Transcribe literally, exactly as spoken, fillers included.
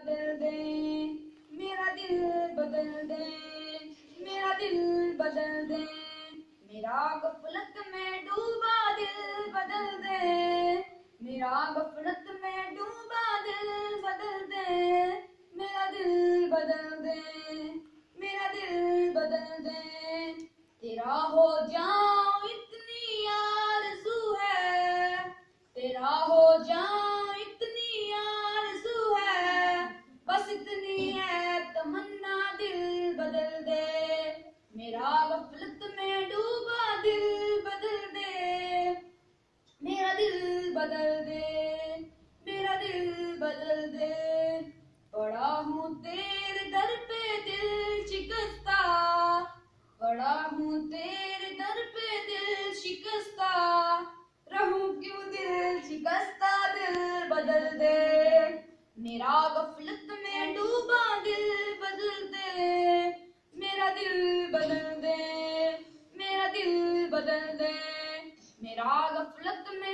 बदल दे, मेरा दिल बदल दे, मेरा दिल बदल दे, मेरा गफलत में डूबा दिल बदल दे, मेरा गफलत में डूबा दिल बदल दे, मेरा दिल बदल दे, मेरा दिल बदल दे, तेरा हो जाऊं इतनी आरज़ू है, तेरा हो जाऊं इतनी आरज़ू है, बस इतनी है तमन्ना दिल बदल दे, मेरा गफलत में डूबा दिल बदल दे, मेरा दिल बदल दे, मेरा दिल बदल दे, पड़ा हूँ तेरे दर पे दिल शिकस्ता, पड़ा हूँ तेरे दर पे दिल शिकस्ता, रहूं क्यों दिल शिकस्ता दिल बदल दे, मेरा गफलत में डूबा दिल बदल दे, मेरा दिल बदल दे, मेरा दिल बदल दे, मेरा गफलत में